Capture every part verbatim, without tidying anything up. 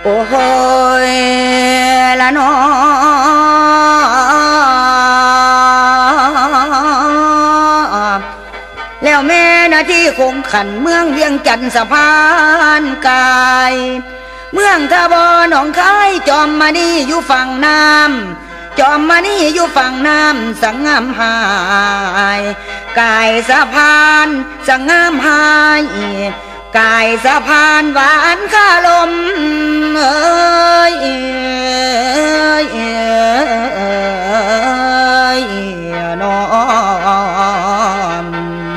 โอ้โหละน้อแล้วแม่นาที่คงขันเมืองเวียงจันทร์สะพานกายเมืองทบหนองคายจอมมานี่อยู่ฝั่งน้ำจอมมานี่อยู่ฝั่งน้ำสังงามหายกายสะพานสังงามหายกายสะพานหวานข้าลมเอ้ยน้อม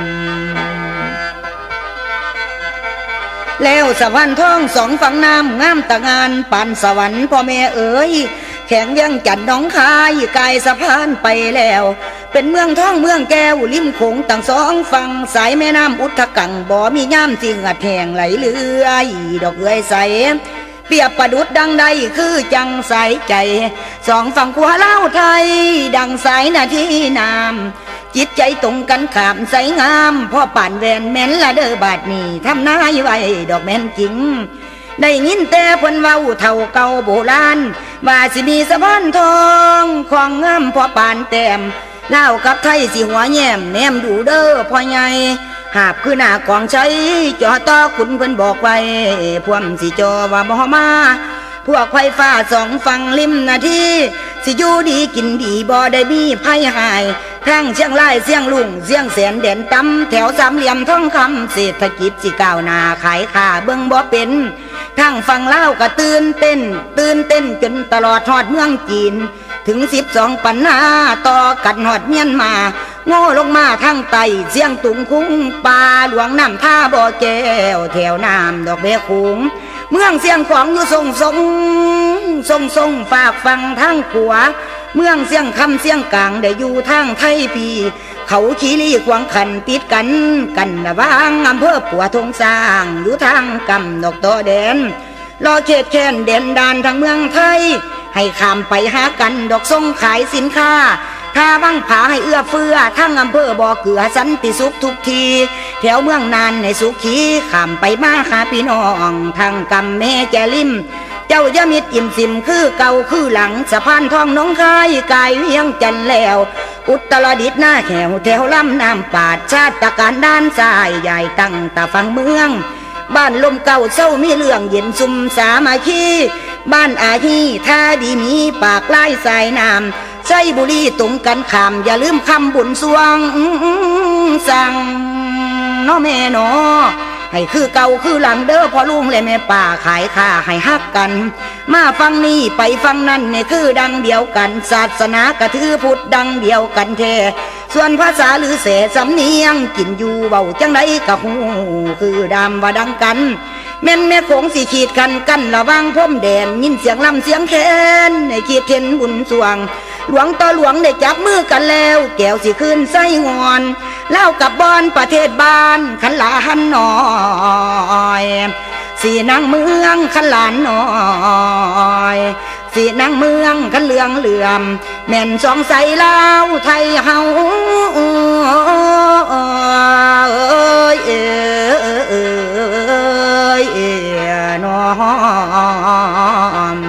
แล้วสะพานทองสองฝั่งน้ำงามตะงานปานสวรรค์พ่อแม่เอ๋ยแข็งยังจันน้องคายกายสะพานไปแล้วเป็นเมืองท่องเมืองแก้วริมโขงตั้งสองฝั่งสายแม่น้ำอุทธกังบ่มีย่ำสิงัดแห่งไหลเลื่อยดอกเอื้อยใสเปรียบประดุดดังใดคือจังสายใจสองฝั่งขวาเล่าไทยดังสายนาทีน้ำจิตใจตรงกันขามใสงามพ่อป่านแวนแม่นละเด้อบาดนี้ทำนายไว้ดอกแม่นจริงได้ยินแต่เพิ่นเว้าเท่าเก่าโบราณว่าสิมีสะพานทองของงามพ่อป่านแต้มเล่ากับไทยสิหัวแย้มแนมดูเด้อพ่อใหญ่หาบคือหน้ากองใช้จอต่อขุนเพิ่นบอกไว้พวมสิจอว่าบ่มาพวกไฟฟ้าสองฝั่งริมนาทีสิอยู่ดีกินดีบ่ได้มีภัยหายทั้งเชียงรายเสียงลุงเสียงแสนแดนตำแถวสามเหลี่ยมทองคำเศรษฐกิจสิก้าวหน้าขายข้าเบิ่งบ่เป็นทั้งฝั่งลาวก็ตื่นเต้นตื่นเต้นจนตลอดทอดเมืองจีนถึงสิบสองปันนาต่อกันหอดเมียนมาโง่ลงมาทั้งไตเสียงตุงคุ้งปลาหลวงน้ำท่าบ่อแก้วแถวน้ำดอกเบี้ยคุ้งเมืองเสียงของอยู่ทรงทรงทรงทรงฝากฟังทั้งขัวเมืองเสียงคำเสียงกลางได้อยู่ทางไทยพีเขาขีรีขวางขันติดกันกันระวางอำเภอปัวทงสร้างอยู่ทางกำดอกตอแดนรอเขตแค้นเด่นดานทางเมืองไทยให้ข้ามไปหากันดอกส่งขายสินค้าถ้าบังผาให้เอื้อเฟื้อทั้งอำเภอบ่อเกือสันติสุขทุกทีแถวเมืองนานในสุขีข้ามไปมาหาพี่น้องทางกำแม่แจริมเจ้ายามิดอิ่มสิมคือเก่าคือหลังสะพานทองน้องคายกายเวียงจันแล้วอุตรดิตถ์หน้าแขวแถวลำน้ำปาดชาติการด้านซ้ายใหญ่ตั้งตาฝั่งเมืองบ้านลมเก่าเศร้ามีเรื่องเย็นซุ่มสามาคีบ้านอาฮีท่าดีมีปากไล่สายน้ำใช้บุรีตรงกันขามอย่าลืมคำบุญสวงสั่งน้อแม่นอให้คือเก่าคือหลังเด้อพอลุงและแม่ป่าขายข้าให้ฮักกันมาฟังนี้ไปฟังนั่นเนี่ยคือดังเดียวกันศาสนากระถือพุทธดังเดียวกันแท้ส่วนภาษาหรือเสสำเนียงกินอยู่เบาจังไดกะหูคือดำว่าดังกันแม่นแม่คงสิขีดกันกันระวังพรมแดนยินเสียงลำเสียงแค้นในขีดเทียนบุญสวงหลวงต่อหลวงได้จับมือกันแล้วแก้วสิขึ้นไส้งอนเล่ากับบอนประเทศบ้านขันหลานหน่อยสีนางเมืองขันหลานหน่อยสีนางเมืองขันเหลืองเหลื่อมแม่นสองใสเล่าไทยเฮาเอ้ยเอ้ยเอ้ยเอ้ยน้อม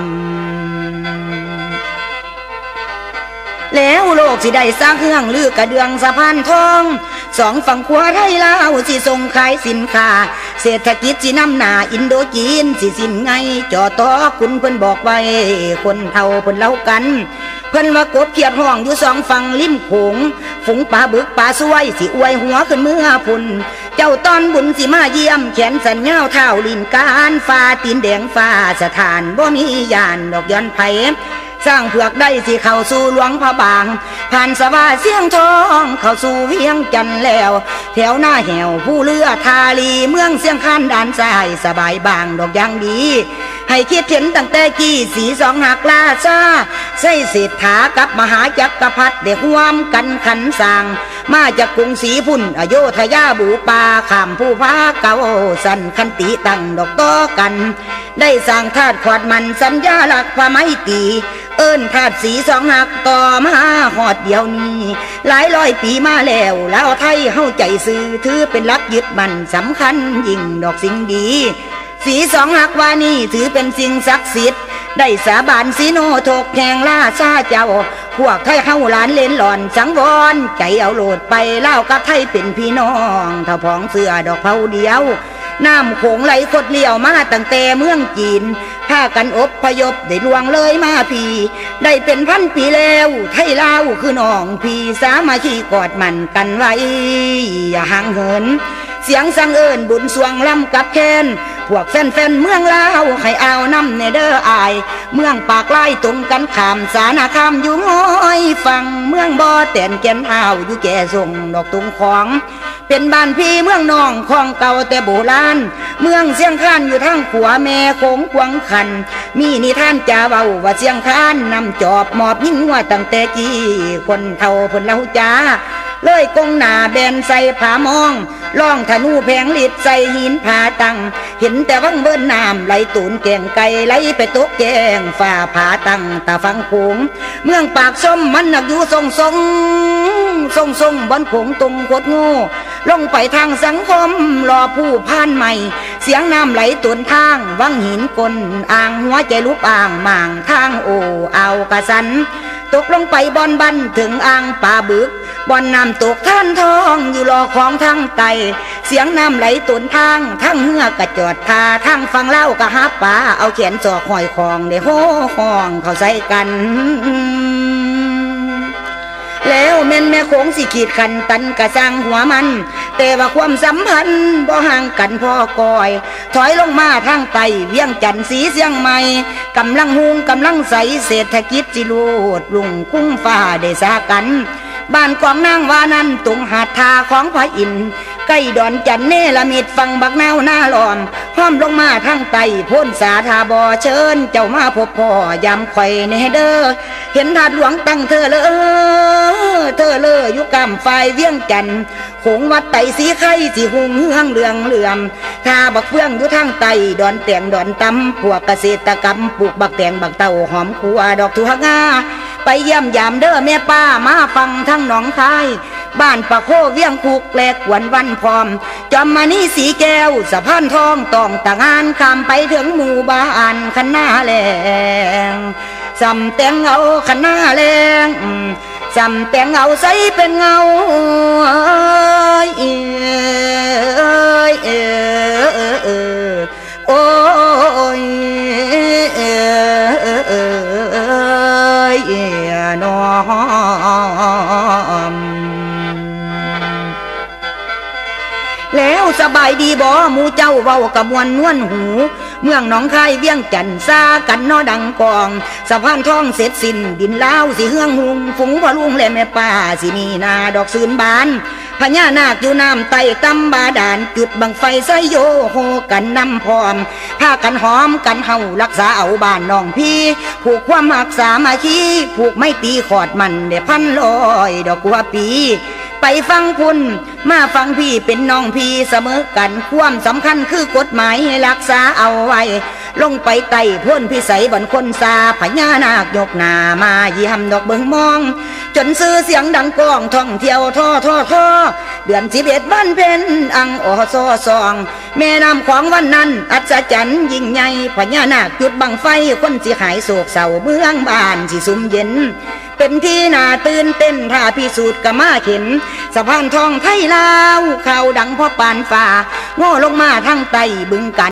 แล้วโลกสิได้สร้างเครื่องลือกระเดืองสะพานทองสองฝั่งขวาไทยลาวสิส่งขายสินค้าเศรษฐกิจสินำหน้าอินโดจีนสิสินไงจอต่อคุณเพิ่นบอกไว้คนเท่าเพิ่นเล่ากันเพิ่นว่ากบเขียดห้องอยู่สองฝั่งริมโขงฝูงปลาบึกปลาสวยสิอวยหัวขึ้นเมื่อพุ่นเจ้าตอนบุญสิมาเยี่ยมแขนสัญญาเท้าลินการฟ้าตีนแดงฟ้าสถานบ่มียานดอกย้อนไผสร้างเผือกได้สิเข้าสู่หลวงพระบางผ่านสวาเสียงทองเข้าสู่เวียงจันทร์แล้วแถวหน้าแหวผู้เรือทาลีเมืองเสียงคันด้านซ้ายสบายบางดอกยางดีให้คิดเห็นตั้งแต่กี้สีสองหักลาซาใส่เศรษฐากับมหาจักรพรรดิได้ร่วมกันขันสร้างมาจากกรุงศรีพุ่นอโยธยาบูปาข้ามผู้พาเก่าสันคันติตั้งดอกต่อกันได้สร้างธาตุขวดมันสัญญาหลักความไม่ตีเอิ้นธาตุสีสองหักต่อมาหอดเดียวนี้หลายร้อยปีมาแล้วแล้วไทยเฮาใจซื่อถือเป็นหลักยึดมันสำคัญยิ่งดอกสิ่งดีสีสองหักวานี่ถือเป็นสิ่งศักดิ์สิทธิ์ได้สาบานสีโนทกแข่งล่าซาเจ้าพวกไทยเฮาหลานเล่นหล่อนสังวรใจเอาโหลดไปเล่ากับไทยเป็นพี่น้องถ้าพ้องเสือดอกเผาเดียวน้ำโขงไหลคดเลี้ยวมาตั้งแต่เมืองจีนพากันอบพยพได้ลวงเลยมาพี่ได้เป็นพันปีแล้วไทยลาวคือน้องพี่สามัคคีกอดมันกันไว้อย่าห่างเหินเสียงสังเอิญบุญสวงลำกับแค้นพวกแฟนๆเมืองลาวให้เอาน้ำเนเดอร์อายเมืองปากไล่ตรงกันขามสานาคามอยู่ง้อยฟังเมืองบ่อแต่นแก่นเท้าอยู่แก่ส่งดอกตุงของเป็นบ้านพี่เมืองน้องของเก่าแต่โบราณเมืองเสียงคานอยู่ทางขวาแม่โขงกวางขันมีนิทานจ่าเบาว่าเสียงคานนำจอบหมอบยิ่งว่าตั้งแต่กี้คนเท่าเพิ่นเล่าจ้าเลยกงหน้าแบนใส่ผามองล่องธนูแผงลิดใส่หินผาตังเห็นแต่วังเบิ้นน้ำไหลตูนแกงไก่ไหลไปตกแกงฝ่าผาตังตาฟังโขงเมืองปากส้มมันหนักอยู่ทรงทรงทรงทรงบนโขงตรงกดงูลงไปทางสังคมรอผู้ผ่านใหม่เสียงน้ำไหลตุนทางวังหินกลอ่างหัวใจลุกอ่างม่างทางโอเอากระสันตกลงไปบอนบันถึงอ่างป่าบึกบอนน้ำตกท่านทองอยู่รอของทางไตเสียงน้ำไหลตุนทางทั้งเหือกระจอดพาทั้งฟังเล่ากะฮับป่าเอาแขนจอกหอยคองเด้โห่ห้องเขาใส่กันแล้วแม่นแม่โขงสิขีดขันตันกะสร้างหัวมันแต่ว่าความสัมพันธ์บ่ห่างกันพอกอยถอยลงมาทางไตเวียงจันทร์สีเสียงใหม่กำลังหุงกำลังใสเศรษฐกิจสิโลดลุงคุ้งฟ้าได้สากันบ้านกองนางวานั้นตรงหาดทาของพระอินทร์ใกล้ดอนจันเนลมิดฟังบักนาวหน้าหลอมห้อมลงมาทางไตพ้นสาธาบอเชิญเจ้ามาพบพ่อยำไข่เนเดอเห็นถาดหลวงตั้งเธอเลยเธอเลยอยู่กำไฟเวียงจันทร์โขงวัดไตสีไข่สีหุงเฮืองเหลืองเหลื่อมทาบักเฟื่องอยู่ทางไตดอนแตงดอนตำพวกเกษตรกรรมปลูกบักแตงบักเต่าหอมขัวดอกถั่วงาไปเยี่ยมยามเด้อแม่ป้ามาฟังทั้งหนองคายบ้านปะโคเวียงคุกแหลกวันวันพร้อมจอมมานี่สีแก้วสะพานทองต้องตะงานข้ามไปถึงหมู่บ้านคันหน้าแรง สำแตงเอาขนาแรงสำแตงเอาใสเป็นเงาเอ้ยเอ้ยเอ้ยโอ้ยเอ้ยเอ้ยน้องแล้วสบายดีบ่หมู่เจ้าเว้ากะมวนนวลหูเมืองหนองคายเวียงจันทน์ซากันนอดังกองสะพานทองเสร็จสิ้นดินลาวสิเฮืองหุงฝูงพ่อลุงและแม่ป้าสิมีนาดอกซื่นบานพญานาคอยู่น้ำไต่ตำบาดาลจุดบังไฟไซโยโฮกันนำพร้อมพากันหอมกันเฮารักษาเอาบ้านน้องพี่ผูกความหักสามัคคีผูกไม่ตีขอดมันเดพันลอยดอกกัวปีไปฟังคุณมาฟังพี่เป็นน้องพี่เสมอกันความสำคัญคือกฎหมายให้รักษาเอาไว้ลงไปไต่พ้นพิสัยบนคนซาพญานาคยกหน้ามาเยี่ยมดอกเบิ่งมองจนซื้อเสียงดังก้องท่องเที่ยวท่อท่อท่อเดือนสิบเอ็ดบ้านเพ็ญอังออซอซองแม่น้ำของวันนั้นอัศจรรย์ยิ่งใหญ่พญานาคจุดบังไฟคนสิหายโศกเศร้าเมืองบ้านสิสุ่มเย็นเป็นที่น่าตื่นเต้นถ้าพิสูจน์กะมาเข็นสะพานทองไทยลาวข่าวดังพ่อปานฝ่าโง่ลงมาทางไตบึงกัน